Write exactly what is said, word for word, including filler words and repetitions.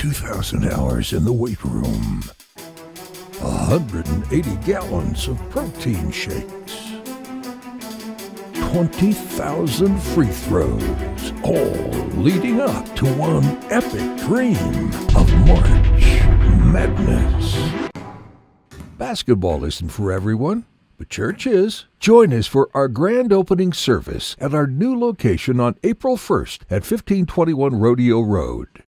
two thousand hours in the weight room, one hundred eighty gallons of protein shakes, twenty thousand free throws, all leading up to one epic dream of March Madness. Basketball isn't for everyone, but church is. Join us for our grand opening service at our new location on April first at fifteen twenty-one Rodeo Road.